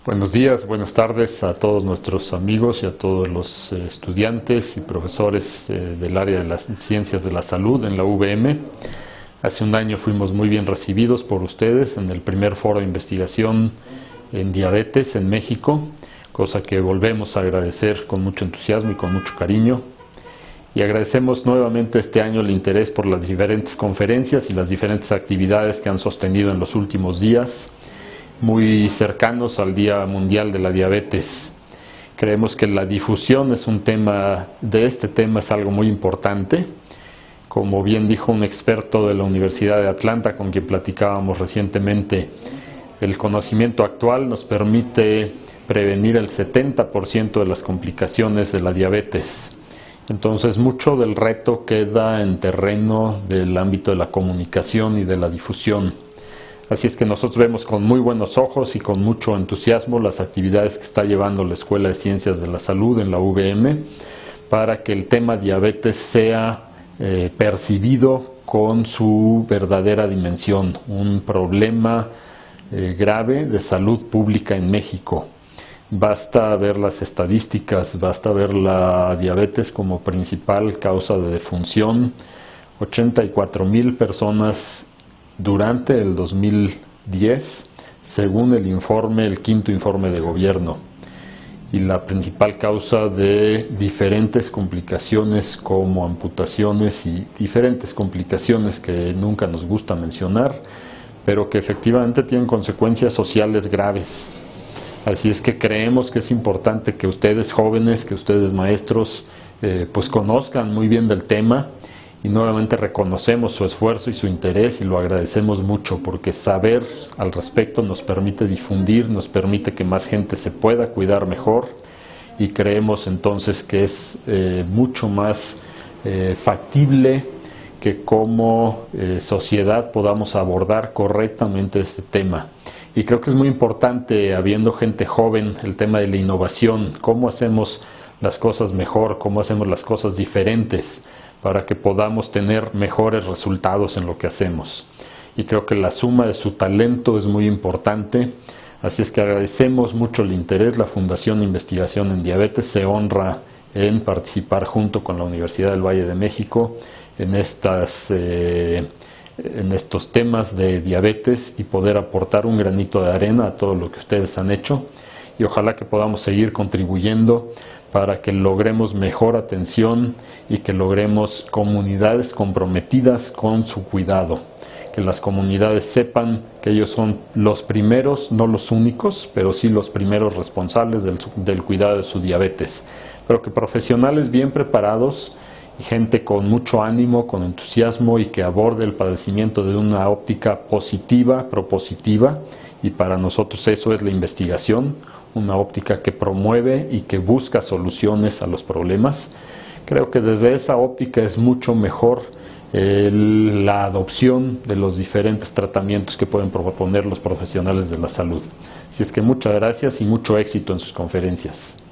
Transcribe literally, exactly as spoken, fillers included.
Buenos días, buenas tardes a todos nuestros amigos y a todos los eh, estudiantes y profesores eh, del área de las ciencias de la salud en la U V M. Hace un año fuimos muy bien recibidos por ustedes en el primer foro de investigación en diabetes en México, cosa que volvemos a agradecer con mucho entusiasmo y con mucho cariño. Y agradecemos nuevamente este año el interés por las diferentes conferencias y las diferentes actividades que han sostenido en los últimos días, muy cercanos al Día Mundial de la Diabetes. Creemos que la difusión es un tema, de este tema es algo muy importante. Como bien dijo un experto de la Universidad de Atlanta con quien platicábamos recientemente, el conocimiento actual nos permite prevenir el setenta por ciento de las complicaciones de la diabetes. Entonces mucho del reto queda en terreno del ámbito de la comunicación y de la difusión. Así es que nosotros vemos con muy buenos ojos y con mucho entusiasmo las actividades que está llevando la Escuela de Ciencias de la Salud en la U V M para que el tema diabetes sea eh, percibido con su verdadera dimensión, un problema eh, grave de salud pública en México. Basta ver las estadísticas, basta ver la diabetes como principal causa de defunción, ochenta y cuatro mil personas durante el dos mil diez, según el informe, el quinto informe de gobierno, y la principal causa de diferentes complicaciones como amputaciones y diferentes complicaciones que nunca nos gusta mencionar, pero que efectivamente tienen consecuencias sociales graves. Así es que creemos que es importante que ustedes jóvenes, que ustedes maestros, eh, pues conozcan muy bien del tema. Y nuevamente reconocemos su esfuerzo y su interés y lo agradecemos mucho porque saber al respecto nos permite difundir, nos permite que más gente se pueda cuidar mejor y creemos entonces que es eh, mucho más eh, factible que como eh, sociedad podamos abordar correctamente este tema. Y creo que es muy importante, habiendo gente joven, el tema de la innovación, cómo hacemos las cosas mejor, cómo hacemos las cosas diferentes, para que podamos tener mejores resultados en lo que hacemos. Y creo que la suma de su talento es muy importante, así es que agradecemos mucho el interés. La Fundación de Investigación en Diabetes se honra en participar junto con la Universidad del Valle de México en, estas, eh, en estos temas de diabetes y poder aportar un granito de arena a todo lo que ustedes han hecho, y ojalá que podamos seguir contribuyendo para que logremos mejor atención y que logremos comunidades comprometidas con su cuidado. Que las comunidades sepan que ellos son los primeros, no los únicos, pero sí los primeros responsables del, del cuidado de su diabetes. Pero que profesionales bien preparados y gente con mucho ánimo, con entusiasmo y que aborde el padecimiento de una óptica positiva, propositiva, y para nosotros eso es la investigación, una óptica que promueve y que busca soluciones a los problemas. Creo que desde esa óptica es mucho mejor eh, la adopción de los diferentes tratamientos que pueden proponer los profesionales de la salud. Así es que muchas gracias y mucho éxito en sus conferencias.